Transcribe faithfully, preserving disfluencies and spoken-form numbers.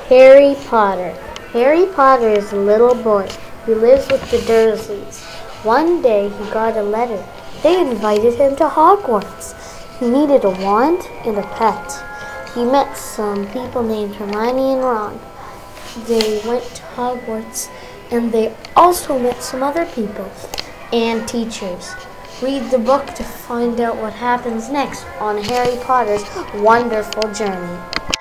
Harry Potter. Harry Potter is a little boy who lives with the Dursleys. One day he got a letter. They invited him to Hogwarts. He needed a wand and a pet. He met some people named Hermione and Ron. They went to Hogwarts, and they also met some other people and teachers. Read the book to find out what happens next on Harry Potter's wonderful journey.